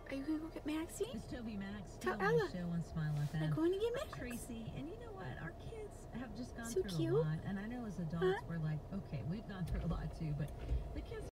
Are you going to go get Maxie? It's Toby Max. Tell Ella. Show and smile at them. I'm going to get Max. Tracy, and you know what? Our kids have just gone So through cute. a lot. And I know as adults we're like, okay, we've gone through a lot too, but the kids